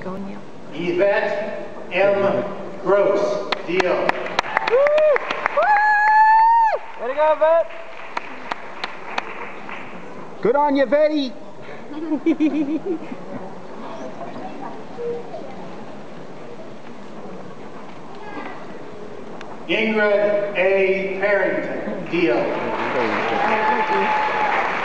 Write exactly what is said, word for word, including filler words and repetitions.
going, Neil. Yvette M. Gross, deal. Woo! Woo! Way to go, Yvette. Good on you, Betty. Ingrid A. Parrington, deal.